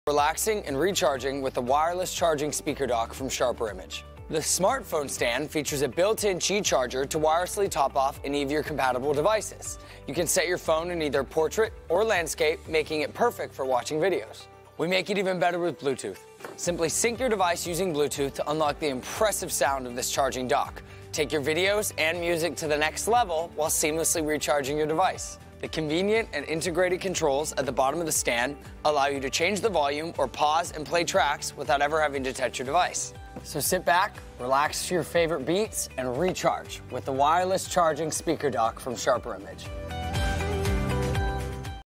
Relaxing and recharging with the wireless charging speaker dock from Sharper Image. The smartphone stand features a built-in Qi charger to wirelessly top off any of your compatible devices. You can set your phone in either portrait or landscape, making it perfect for watching videos. We make it even better with Bluetooth. Simply sync your device using Bluetooth to unlock the impressive sound of this charging dock. Take your videos and music to the next level while seamlessly recharging your device. The convenient and integrated controls at the bottom of the stand allow you to change the volume or pause and play tracks without ever having to touch your device. So sit back, relax to your favorite beats, and recharge with the wireless charging speaker dock from Sharper Image.